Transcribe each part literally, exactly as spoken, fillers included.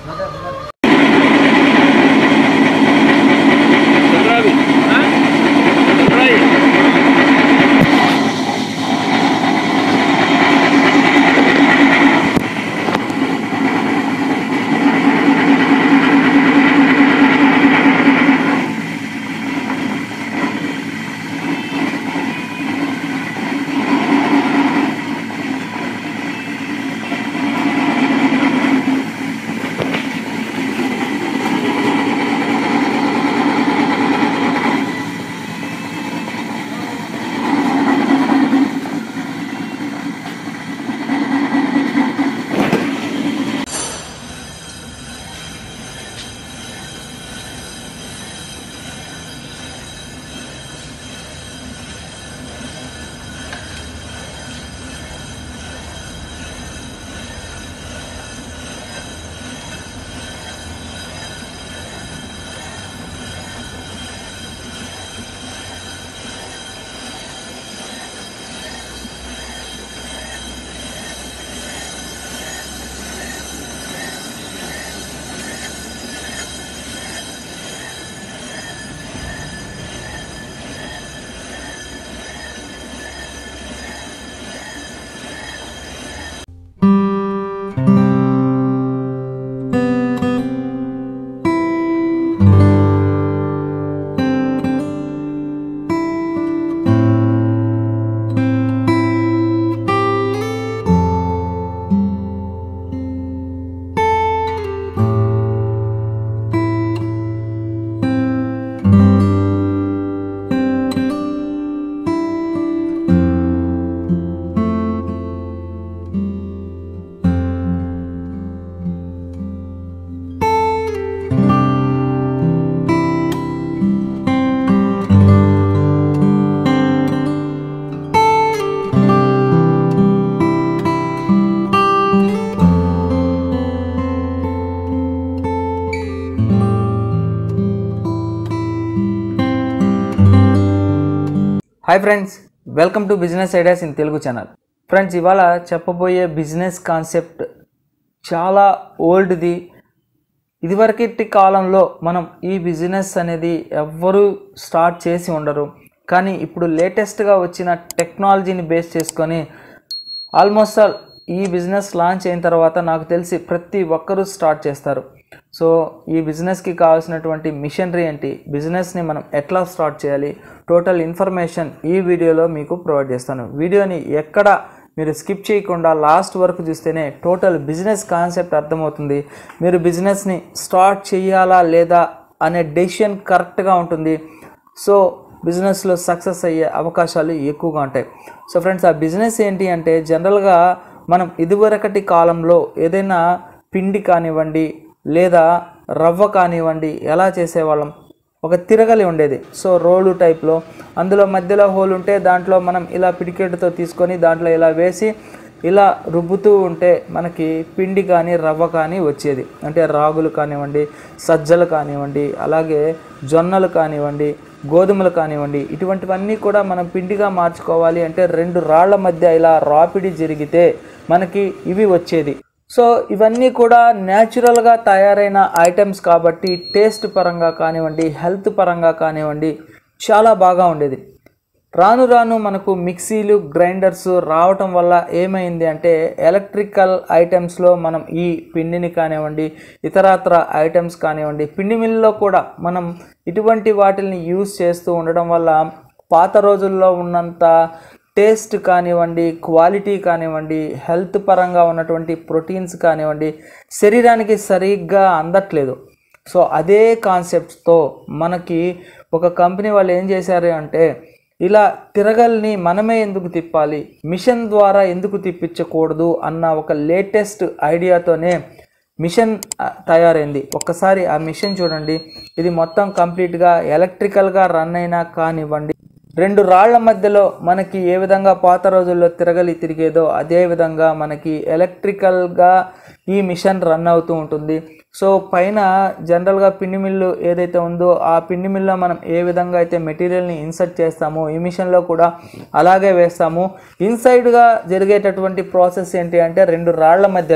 Hi friends, welcome to business ideas in Telugu channel. Friends, ఇవాళ చెప్పబోయే business concept చాలా ఓల్డ్ది. ఇదివరకటి కాలంలో మనం ఈ బిజినెస్ అనేది ఎవ్వరూ స్టార్ట్ చేసి ఉండరు. కానీ ఇప్పుడు లేటెస్ట్గా వచ్చిన టెక్నాలజీని బేస్ చేసుకొని ఆల్మోస్ట్ ఆల్ ఈ బిజినెస్ లాంచ్ అయిన తర్వాత నాకు తెలిసి ప్రతి ఒక్కరూ స్టార్ట్ చేస్తారు. సో ఈ బిజినెస్కి కావాల్సినటువంటి మిషనరీ ఏంటి, బిజినెస్ని మనం ఎట్లా స్టార్ట్ చేయాలి, టోటల్ ఇన్ఫర్మేషన్ ఈ వీడియోలో మీకు ప్రొవైడ్ చేస్తాను. వీడియోని ఎక్కడ మీరు స్కిప్ చేయకుండా లాస్ట్ వరకు చూస్తేనే టోటల్ బిజినెస్ కాన్సెప్ట్ అర్థమవుతుంది. మీరు బిజినెస్ని స్టార్ట్ చేయాలా లేదా అనే డెసిషన్ కరెక్ట్గా ఉంటుంది. సో బిజినెస్లో సక్సెస్ అయ్యే అవకాశాలు ఎక్కువగా ఉంటాయి. సో ఫ్రెండ్స్, ఆ బిజినెస్ ఏంటి అంటే జనరల్గా మనం ఇదివరకటి కాలంలో ఏదైనా పిండి కానివ్వండి లేదా రవ్వ కానివ్వండి ఎలా చేసేవాళ్ళం, ఒక తిరగలి ఉండేది. సో రోలు టైప్లో, అందులో మధ్యలో హోల్ ఉంటే దాంట్లో మనం ఇలా పిడికెట్తో తీసుకొని దాంట్లో ఇలా వేసి ఇలా రుబ్బుతూ ఉంటే మనకి పిండి కానీ రవ్వ కానీ వచ్చేది. అంటే రాగులు కానివ్వండి, సజ్జలు కానివ్వండి, అలాగే జొన్నలు కానివ్వండి, గోధుమలు కానివ్వండి, ఇటువంటివన్నీ కూడా మనం పిండిగా మార్చుకోవాలి అంటే రెండు రాళ్ల మధ్య ఇలా రాపిడి జరిగితే మనకి ఇవి వచ్చేది. సో ఇవన్నీ కూడా న్యాచురల్గా తయారైన ఐటమ్స్ కాబట్టి టేస్ట్ పరంగా కానివ్వండి, హెల్త్ పరంగా కానివ్వండి చాలా బాగా ఉండేది. రాను రాను మనకు మిక్సీలు, గ్రైండర్స్ రావటం వల్ల ఏమైంది అంటే ఎలక్ట్రికల్ ఐటమ్స్లో మనం ఈ పిండిని కానివ్వండి, ఇతరత్ర ఐటమ్స్ కానివ్వండి, పిండి మిల్లులో కూడా మనం ఇటువంటి వాటిని యూజ్ చేస్తూ ఉండడం వల్ల పాత రోజుల్లో ఉన్నంత టేస్ట్ కానివ్వండి, క్వాలిటీ కానివ్వండి, హెల్త్ పరంగా ఉన్నటువంటి ప్రోటీన్స్ కానివ్వండి శరీరానికి సరిగ్గా అందట్లేదు. సో అదే కాన్సెప్ట్తో మనకి ఒక కంపెనీ వాళ్ళు ఏం చేశారు అంటే ఇలా తిరగల్ని మనమే ఎందుకు తిప్పాలి, మిషన్ ద్వారా ఎందుకు తిప్పించకూడదు అన్న ఒక లేటెస్ట్ ఐడియాతోనే మిషన్ తయారైంది. ఒక్కసారి ఆ మిషన్ చూడండి. ఇది మొత్తం కంప్లీట్గా ఎలక్ట్రికల్గా రన్ అయినా కానివ్వండి, రెండు రాళ్ల మధ్యలో మనకి ఏ విధంగా పాత రోజుల్లో తిరగలి తిరిగేదో అదే విధంగా మనకి ఎలక్ట్రికల్గా ఈ మిషన్ రన్ అవుతూ ఉంటుంది. సో పైన జనరల్గా పిండి మిల్లు ఏదైతే ఉందో ఆ పిండి మిల్లో మనం ఏ విధంగా అయితే మెటీరియల్ని ఇన్సర్ట్ చేస్తామో ఈ మిషన్లో కూడా అలాగే వేస్తాము. ఇన్సైడ్గా జరిగేటటువంటి ప్రాసెస్ ఏంటి అంటే రెండు రాళ్ల మధ్యలో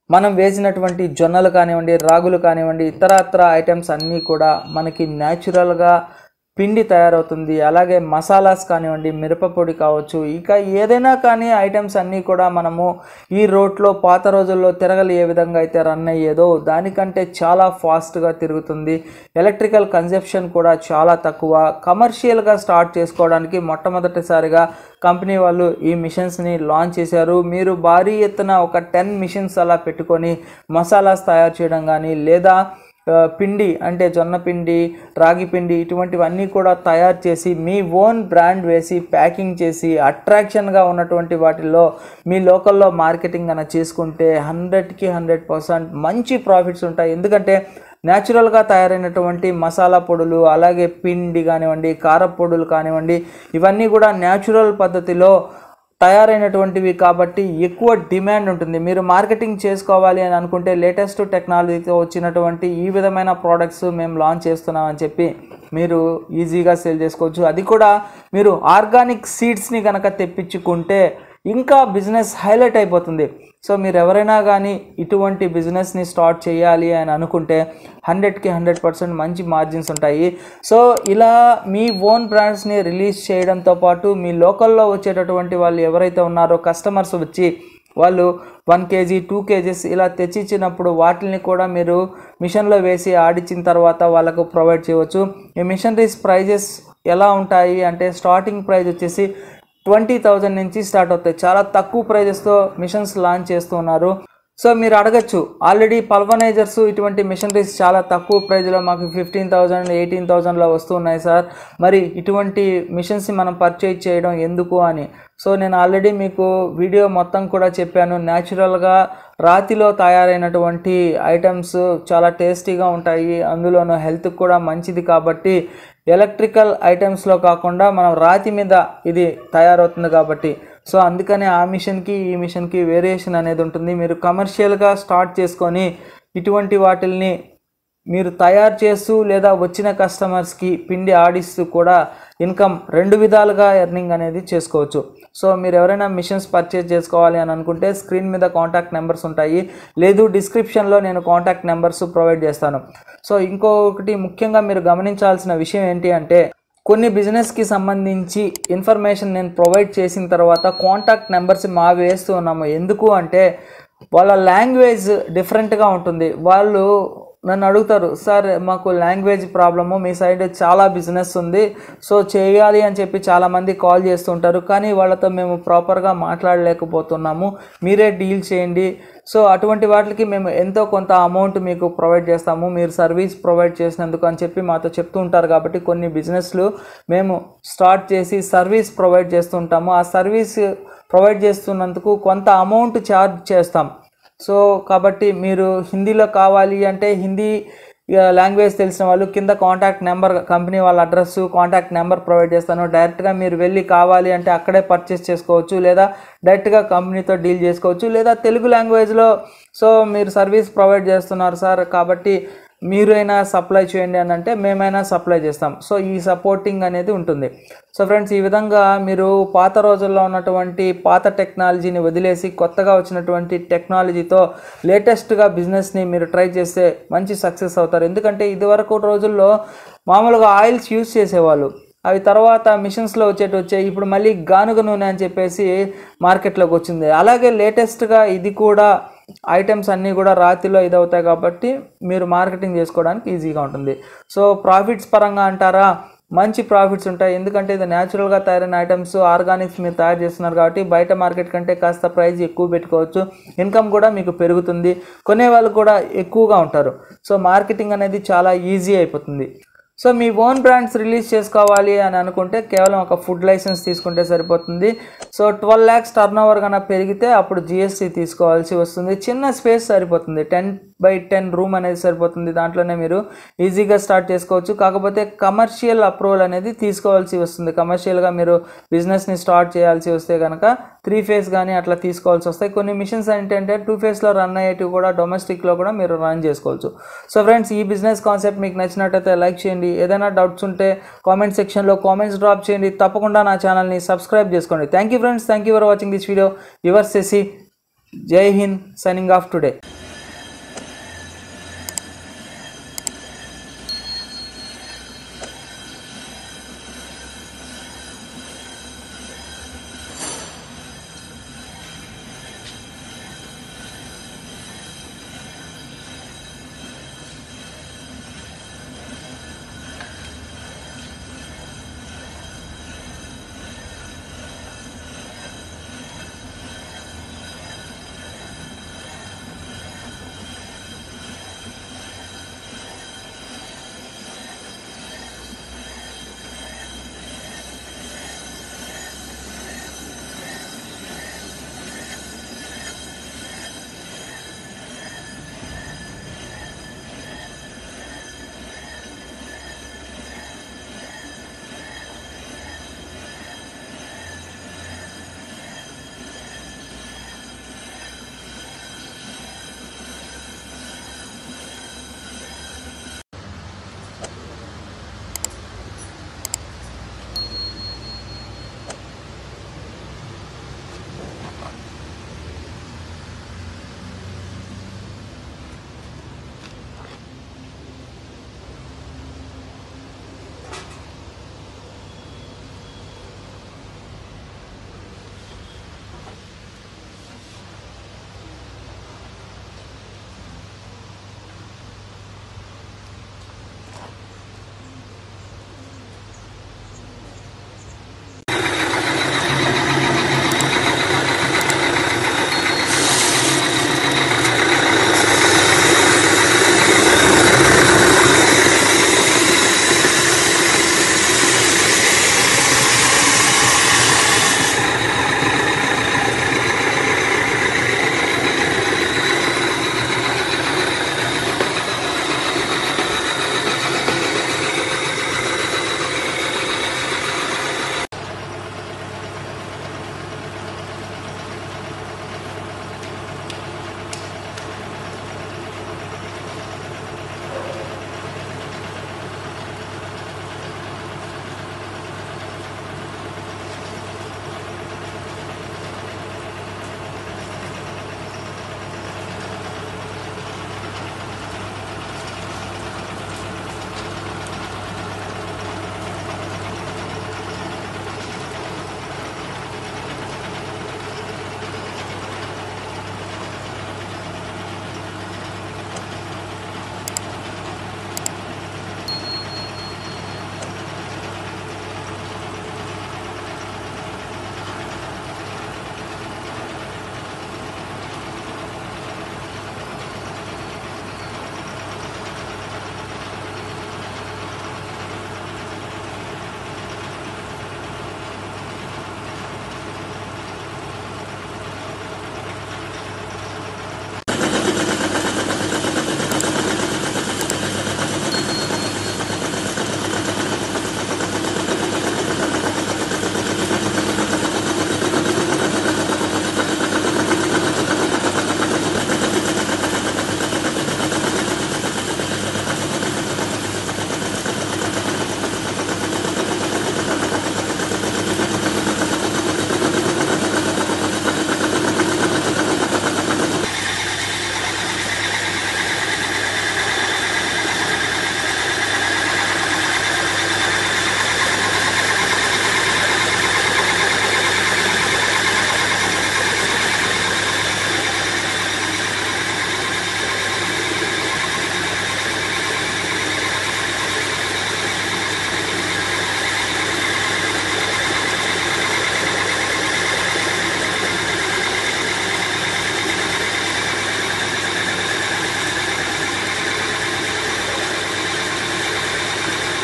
మనం వేసినటువంటి జొన్నలు కానివ్వండి, రాగులు కానివ్వండి, ఇతరత్ర ఐటమ్స్ అన్నీ కూడా మనకి న్యాచురల్గా పిండి తయారవుతుంది. అలాగే మసాలాస్ కానివ్వండి, మిరపపొడి కావచ్చు, ఇక ఏదైనా కానీ ఐటమ్స్ అన్నీ కూడా మనము ఈ రోట్లో పాత రోజుల్లో తిరగలి ఏ విధంగా అయితే రన్ అయ్యేదో దానికంటే చాలా ఫాస్ట్గా తిరుగుతుంది. ఎలక్ట్రికల్ కన్జప్షన్ కూడా చాలా తక్కువ. కమర్షియల్గా స్టార్ట్ చేసుకోవడానికి మొట్టమొదటిసారిగా కంపెనీ వాళ్ళు ఈ మిషన్స్ని లాంచ్ చేశారు. మీరు భారీ ఎత్తున ఒక టెన్ మిషన్స్ అలా పెట్టుకొని మసాలాస్ తయారు చేయడం కానీ, లేదా పిండి అంటే జొన్న పిండి, రాగి పిండి ఇటువంటివన్నీ కూడా తయారు చేసి మీ ఓన్ బ్రాండ్ వేసి ప్యాకింగ్ చేసి అట్రాక్షన్గా ఉన్నటువంటి వాటిల్లో మీ లోకల్లో మార్కెటింగ్ అన్న చేసుకుంటే హండ్రెడ్కి హండ్రెడ్ పర్సెంట్ మంచి ప్రాఫిట్స్ ఉంటాయి. ఎందుకంటే న్యాచురల్గా తయారైనటువంటి మసాలా పొడులు, అలాగే పిండి కానివ్వండి, కారపొడులు కానివ్వండి, ఇవన్నీ కూడా న్యాచురల్ పద్ధతిలో తయారైనటువంటివి కాబట్టి ఎక్కువ డిమాండ్ ఉంటుంది. మీరు మార్కెటింగ్ చేసుకోవాలి అని అనుకుంటే లేటెస్ట్ టెక్నాలజీతో వచ్చినటువంటి ఈ విధమైన ప్రోడక్ట్స్ మేము లాంచ్ చేస్తున్నామని చెప్పి మీరు ఈజీగా సేల్ చేసుకోవచ్చు. అది కూడా మీరు ఆర్గానిక్ సీడ్స్ని కనుక తెప్పించుకుంటే ఇంకా బిజినెస్ హైలైట్ అయిపోతుంది. సో మీరు ఎవరైనా కానీ ఇటువంటి బిజినెస్ని స్టార్ట్ చేయాలి అని అనుకుంటే హండ్రెడ్కి హండ్రెడ్ పర్సెంట్ మంచి మార్జిన్స్ ఉంటాయి. సో ఇలా మీ ఓన్ బ్రాండ్స్ని రిలీజ్ చేయడంతో పాటు మీ లోకల్లో వచ్చేటటువంటి వాళ్ళు ఎవరైతే ఉన్నారో కస్టమర్స్ వచ్చి వాళ్ళు వన్ కేజీ టూ కేజీస్ ఇలా తెచ్చిచ్చినప్పుడు వాటిని కూడా మీరు మిషన్లో వేసి ఆడిచ్చిన తర్వాత వాళ్ళకు ప్రొవైడ్ చేయవచ్చు. ఈ మిషనరీస్ ప్రైజెస్ ఎలా ఉంటాయి అంటే స్టార్టింగ్ ప్రైస్ వచ్చేసి ట్వంటీ థౌజండ్ నుంచి స్టార్ట్ అవుతాయి. చాలా తక్కువ ప్రైజెస్తో మిషన్స్ లాంచ్ చేస్తూ ఉన్నారు. సో మీరు అడగచ్చు, ఆల్రెడీ పల్వనైజర్స్ ఇటువంటి మిషనరీస్ చాలా తక్కువ ప్రైజ్లో మాకు ఫిఫ్టీన్ థౌజండ్ ఎయిటీన్ థౌజండ్లో వస్తున్నాయి సార్, మరి ఇటువంటి మిషన్స్ని మనం పర్చేజ్ చేయడం ఎందుకు అని. సో నేను ఆల్రెడీ మీకు వీడియో మొత్తం కూడా చెప్పాను. న్యాచురల్గా రాతిలో తయారైనటువంటి ఐటమ్స్ చాలా టేస్టీగా ఉంటాయి, అందులోనూ హెల్త్కి కూడా మంచిది కాబట్టి ఎలక్ట్రికల్ ఐటమ్స్లో కాకుండా మనం రాతి మీద ఇది తయారవుతుంది కాబట్టి సో అందుకనే ఆ మిషన్కి ఈ మిషన్కి వేరియేషన్ అనేది ఉంటుంది. మీరు కమర్షియల్గా స్టార్ట్ చేసుకొని ఇటువంటి వాటిల్ని మీరు తయారు చేస్తూ లేదా వచ్చిన కస్టమర్స్కి పిండి ఆడిస్తూ కూడా ఇన్కమ్ రెండు విధాలుగా ఎర్నింగ్ అనేది చేసుకోవచ్చు. సో మీరు ఎవరైనా మిషన్స్ పర్చేజ్ చేసుకోవాలి అని అనుకుంటే స్క్రీన్ మీద కాంటాక్ట్ నెంబర్స్ ఉంటాయి, లేదు డిస్క్రిప్షన్లో నేను కాంటాక్ట్ నెంబర్స్ ప్రొవైడ్ చేస్తాను. సో ఇంకొకటి ముఖ్యంగా మీరు గమనించాల్సిన విషయం ఏంటి అంటే కొన్ని బిజినెస్కి సంబంధించి ఇన్ఫర్మేషన్ నేను ప్రొవైడ్ చేసిన తర్వాత కాంటాక్ట్ నెంబర్స్ మా వేస్తూ ఉన్నాము. ఎందుకు అంటే వాళ్ళ లాంగ్వేజ్ డిఫరెంట్గా ఉంటుంది. వాళ్ళు నన్ను అడుగుతారు, సార్ మాకు లాంగ్వేజ్ ప్రాబ్లము, మీ సైడ్ చాలా బిజినెస్ ఉంది, సో చేయాలి అని చెప్పి చాలామంది కాల్ చేస్తుంటారు, కానీ వాళ్ళతో మేము ప్రాపర్గా మాట్లాడలేకపోతున్నాము, మీరే డీల్ చేయండి. సో అటువంటి వాటికి మేము ఎంతో కొంత అమౌంట్ మీకు ప్రొవైడ్ చేస్తాము మీరు సర్వీస్ ప్రొవైడ్ చేసినందుకు అని చెప్పి మాతో చెప్తూ ఉంటారు. కాబట్టి కొన్ని బిజినెస్లు మేము స్టార్ట్ చేసి సర్వీస్ ప్రొవైడ్ చేస్తుంటాము. ఆ సర్వీస్ ప్రొవైడ్ చేస్తున్నందుకు కొంత అమౌంట్ ఛార్జ్ చేస్తాం. సో కాబట్టి మీరు హిందీలో కావాలి అంటే హిందీ లాంగ్వేజ్ తెలిసిన వాళ్ళు కింద కాంటాక్ట్ నెంబర్, కంపెనీ వాళ్ళ అడ్రస్, కాంటాక్ట్ నెంబర్ ప్రొవైడ్ చేస్తాను. డైరెక్ట్గా మీరు వెళ్ళి కావాలి అంటే అక్కడే పర్చేస్ చేసుకోవచ్చు, లేదా డైరెక్ట్గా కంపెనీతో డీల్ చేసుకోవచ్చు, లేదా తెలుగు లాంగ్వేజ్లో సో మీరు సర్వీస్ ప్రొవైడ్ చేస్తున్నారు సార్ కాబట్టి మీరైనా సప్లై చేయండి అని అంటే మేమైనా సప్లై చేస్తాం. సో ఈ సపోర్టింగ్ అనేది ఉంటుంది. సో ఫ్రెండ్స్, ఈ విధంగా మీరు పాత రోజుల్లో ఉన్నటువంటి పాత టెక్నాలజీని వదిలేసి కొత్తగా వచ్చినటువంటి టెక్నాలజీతో లేటెస్ట్గా బిజినెస్ని మీరు ట్రై చేస్తే మంచి సక్సెస్ అవుతారు. ఎందుకంటే ఇదివరకు రోజుల్లో మామూలుగా ఆయిల్స్ యూజ్ చేసేవాళ్ళు, అవి తర్వాత మిషన్స్లో వచ్చేటి వచ్చాయి. ఇప్పుడు మళ్ళీ గానుగ నూనె అని చెప్పేసి మార్కెట్లోకి వచ్చింది. అలాగే లేటెస్ట్గా ఇది కూడా ఐటమ్స్ అన్నీ కూడా రాతిలో ఇదవుతాయి కాబట్టి మీరు మార్కెటింగ్ చేసుకోవడానికి ఈజీగా ఉంటుంది. సో ప్రాఫిట్స్ పరంగా అంటారా, మంచి ప్రాఫిట్స్ ఉంటాయి. ఎందుకంటే ఇది న్యాచురల్గా తయారైన ఐటమ్స్, ఆర్గానిక్స్ మీరు తయారు చేస్తున్నారు కాబట్టి బయట మార్కెట్ కంటే కాస్త ప్రైస్ ఎక్కువ పెట్టుకోవచ్చు, ఇన్కమ్ కూడా మీకు పెరుగుతుంది, కొనే వాళ్ళు కూడా ఎక్కువగా ఉంటారు. సో మార్కెటింగ్ అనేది చాలా ఈజీ అయిపోతుంది. సో మీ ఓన్ బ్రాండ్స్ రిలీజ్ చేసుకోవాలి అని అనుకుంటే కేవలం ఒక ఫుడ్ లైసెన్స్ తీసుకుంటే సరిపోతుంది. So twelve lakhs turnover కన్నా పెరిగితే అప్పుడు జిఎస్టీ తీసుకోవాల్సి వస్తుంది. చిన్న స్పేస్ సరిపోతుంది, టెన్ బై టెన్ రూమ్ అనేది సరిపోతుంది, దాంట్లోనే మీరు ఈజీగా స్టార్ట్ చేసుకోవచ్చు. కాకపోతే కమర్షియల్ అప్రూవల్ అనేది తీసుకోవాల్సి వస్తుంది. కమర్షియల్గా మీరు బిజినెస్ని స్టార్ట్ చేయాల్సి వస్తే కనుక త్రీ ఫేస్ కానీ అట్లా తీసుకోవాల్సి వస్తాయి. కొన్ని మిషన్స్ ఏంటంటే టూ ఫేస్లో రన్ అయ్యేటివి కూడా డొమెస్టిక్లో కూడా మీరు రన్ చేసుకోవచ్చు. సో ఫ్రెండ్స్, ఈ బిజినెస్ కాన్సెప్ట్ మీకు నచ్చినట్టయితే లైక్ చేయండి. ఏదైనా డౌట్స్ ఉంటే కామెంట్ సెక్షన్లో కామెంట్స్ డ్రాప్ చేయండి. తప్పకుండా నా ఛానల్ని సబ్స్క్రైబ్ చేసుకోండి. Thank you friends, thank you for watching this video. Your Shashi, Jai Hind, signing off today.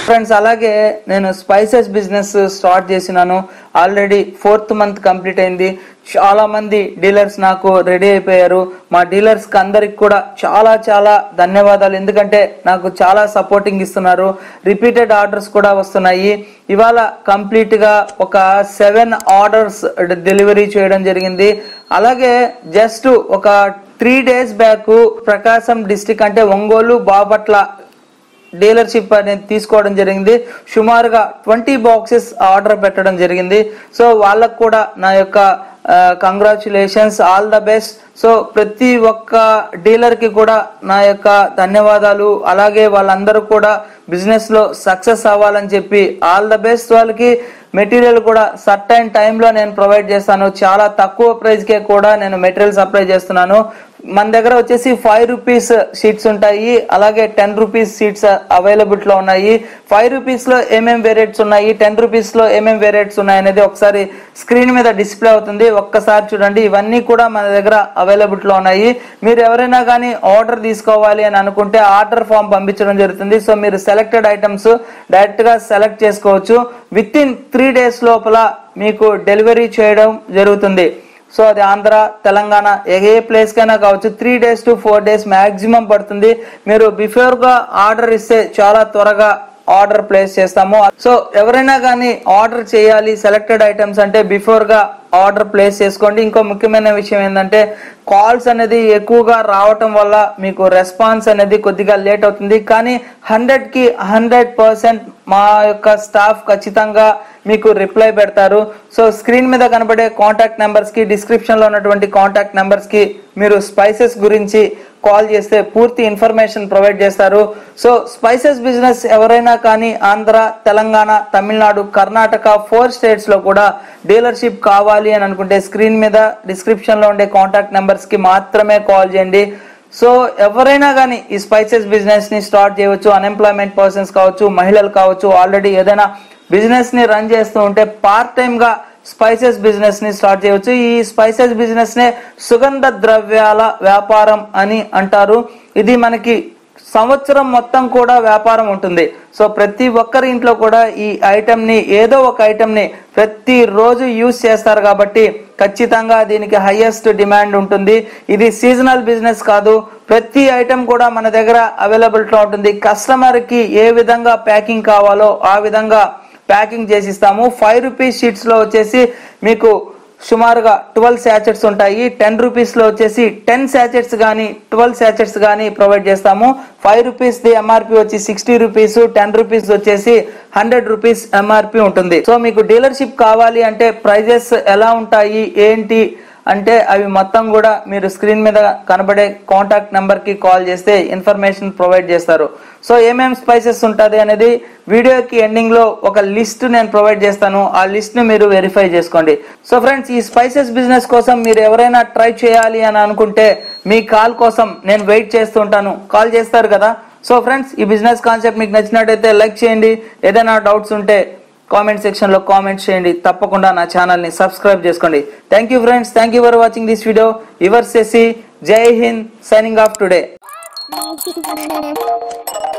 Friends అలాగే నేను స్పైసెస్ బిజినెస్ స్టార్ట్ చేసినాను. ఆల్రెడీ ఫోర్త్ మంత్ కంప్లీట్ అయింది. చాలా మంది డీలర్స్ నాకు రెడీ అయిపోయారు. మా డీలర్స్ కి అందరికి కూడా చాలా చాలా ధన్యవాదాలు. ఎందుకంటే నాకు చాలా సపోర్టింగ్ ఇస్తున్నారు. రిపీటెడ్ ఆర్డర్స్ కూడా వస్తున్నాయి. ఇవాళ కంప్లీట్ గా ఒక సెవెన్ ఆర్డర్స్ డెలివరీ చేయడం జరిగింది. అలాగే జస్ట్ ఒక three days back Prakasam district అంటే ఒంగోలు బాపట్ల డీలర్షిప్ అనేది తీసుకోవడం జరిగింది. సుమారుగా ట్వంటీ బాక్సెస్ ఆర్డర్ పెట్టడం జరిగింది. సో వాళ్ళకు కూడా నా యొక్క congratulations, all the best. So ప్రతి ఒక్క డీలర్ కి కూడా నా యొక్క ధన్యవాదాలు. అలాగే వాళ్ళందరూ కూడా బిజినెస్ లో సక్సెస్ అవ్వాలని చెప్పి ఆల్ ద బెస్ట్. వాళ్ళకి మెటీరియల్ కూడా సర్టైన్ టైంలో నేను ప్రొవైడ్ చేస్తాను. చాలా తక్కువ ప్రైస్ కే కూడా నేను మెటీరియల్ సప్లై చేస్తున్నాను. మన దగ్గర వచ్చేసి ఫైవ్ రూపీస్ షీట్స్ ఉంటాయి. అలాగే టెన్ రూపీస్ షీట్స్ అవైలబుల్ లో ఉన్నాయి. ఫైవ్ రూపీస్ లో ఏమేం వేరియట్స్ ఉన్నాయి, టెన్ రూపీస్ లో ఏమేం వేరియట్స్ ఉన్నాయి అనేది ఒకసారి స్క్రీన్ మీద డిస్ప్లే అవుతుంది. ఒక్కసారి చూడండి. ఇవన్నీ కూడా మన దగ్గర అవైలబుల్ లో ఉన్నాయి. మీరు ఎవరైనా కానీ ఆర్డర్ తీసుకోవాలి అని అనుకుంటే ఆర్డర్ ఫామ్ పంపించడం జరుగుతుంది. సో మీరు సెలెక్టెడ్ ఐటమ్స్ డైరెక్ట్ గా సెలెక్ట్ చేసుకోవచ్చు. విత్ ఇన్ త్రీ డేస్ లోపల మీకు డెలివరీ చేయడం జరుగుతుంది. సో అది ఆంధ్ర, తెలంగాణ ఏ ప్లేస్ కైనా కావచ్చు. Three days to four days maximum పడుతుంది. మీరు బిఫోర్ గా ఆర్డర్ ఇస్తే చాలా త్వరగా ఆర్డర్ ప్లేస్ చేస్తాము. సో ఎవరైనా కానీ ఆర్డర్ చేయాలి సెలెక్టెడ్ ఐటమ్స్ అంటే బిఫోర్ గా ఆర్డర్ ప్లేస్ చేసుకోండి. ఇంకో ముఖ్యమైన విషయం ఏంటంటే కాల్స్ అనేది ఎక్కువగా రావటం వల్ల మీకు రెస్పాన్స్ అనేది కొద్దిగా లేట్ అవుతుంది. కానీ హండ్రెడ్ కి హండ్రెడ్ పర్సెంట్ మా యొక్క స్టాఫ్ ఖచ్చితంగా మీకు రిప్లై పెడతారు. సో స్క్రీన్ మీద కనబడే కాంటాక్ట్ నెంబర్స్ కి, డిస్క్రిప్షన్ లో ఉన్నటువంటి కాంటాక్ట్ నెంబర్స్ కి మీరు స్పైసెస్ గురించి కాల్ చేస్తే పూర్తి ఇన్ఫర్మేషన్ ప్రొవైడ్ చేస్తారు. సో స్పైసెస్ బిజినెస్ ఎవరైనా కానీ ఆంధ్ర, తెలంగాణ, తమిళనాడు, కర్ణాటక ఫోర్ స్టేట్స్ లో కూడా డీలర్షిప్ కావాలి అని అనుకుంటే స్క్రీన్ మీద డిస్క్రిప్షన్ లో ఉండే కాంటాక్ట్ నెంబర్స్ కి మాత్రమే కాల్ చేయండి. సో ఎవరైనా కానీ ఈ స్పైసెస్ బిజినెస్ ని స్టార్ట్ చేయవచ్చు. అన్ఎంప్లాయ్మెంట్ పర్సన్స్ కావచ్చు, మహిళలు కావచ్చు, ఆల్రెడీ ఏదైనా బిజినెస్ ని రన్ చేస్తూ ఉంటే పార్ట్ టైం గా స్పైసెస్ బిజినెస్ ని స్టార్ట్ చేయవచ్చు. ఈ స్పైసెస్ బిజినెస్ నే సుగంధ ద్రవ్యాల వ్యాపారం అని అంటారు. ఇది మనకి సంవత్సరం మొత్తం కూడా వ్యాపారం ఉంటుంది. సో ప్రతి ఒక్కరి ఇంట్లో కూడా ఈ ఐటమ్ ని ఏదో ఒక ఐటమ్ ని ప్రతి రోజు యూజ్ చేస్తారు కాబట్టి ఖచ్చితంగా దీనికి హైయెస్ట్ డిమాండ్ ఉంటుంది. ఇది సీజనల్ బిజినెస్ కాదు. ప్రతి ఐటమ్ కూడా మన దగ్గర అవైలబుల్ గా ఉంటుంది. కస్టమర్ కి ఏ విధంగా ప్యాకింగ్ కావాలో ఆ విధంగా ప్యాకింగ్ చేసి ఇస్తాము. ఫైవ్ రూపీస్ షీట్స్ లో వచ్చేసి మీకు సుమారుగా ట్వెల్వ్ శాచెట్స్ ఉంటాయి. టెన్ రూపీస్ లో వచ్చేసి టెన్ శాచెట్స్ కానీ ట్వెల్వ్ శాచెట్స్ కానీ ప్రొవైడ్ చేస్తాము. ఫైవ్ రూపీస్ ది ఎంఆర్పి వచ్చి సిక్స్టీ రూపీస్, టెన్ రూపీస్ వచ్చేసి హండ్రెడ్ రూపీస్ ఎంఆర్పి ఉంటుంది. సో మీకు డీలర్షిప్ కావాలి అంటే ప్రైజెస్ ఎలా ఉంటాయి ఏంటి అంటే అవి మొత్తం కూడా మీరు స్క్రీన్ మీద కనబడే కాంటాక్ట్ నెంబర్ కి కాల్ చేస్తే ఇన్ఫర్మేషన్ ప్రొవైడ్ చేస్తారు. సో ఏమేం స్పైసెస్ ఉంటుంది అనేది వీడియోకి ఎండింగ్ లో ఒక లిస్ట్ నేను ప్రొవైడ్ చేస్తాను. ఆ లిస్ట్ ని మీరు వెరిఫై చేసుకోండి. సో ఫ్రెండ్స్ ఈ స్పైసెస్ బిజినెస్ కోసం మీరు ఎవరైనా ట్రై చేయాలి అని అనుకుంటే మీ కాల్ కోసం నేను వెయిట్ చేస్తుంటాను. కాల్ చేస్తారు కదా. సో ఫ్రెండ్స్ ఈ బిజినెస్ కాన్సెప్ట్ మీకు నచ్చినట్టయితే లైక్ చేయండి. ఏదైనా డౌట్స్ ఉంటే కామెంట్ సెక్షన్ లో కామెంట్ చేయండి. తప్పకుండా నా ఛానల్ ని సబ్స్క్రైబ్ చేసుకోండి. Thank you friends. Thank you for watching this video. Your Shashi. Jai Hind. Signing off today.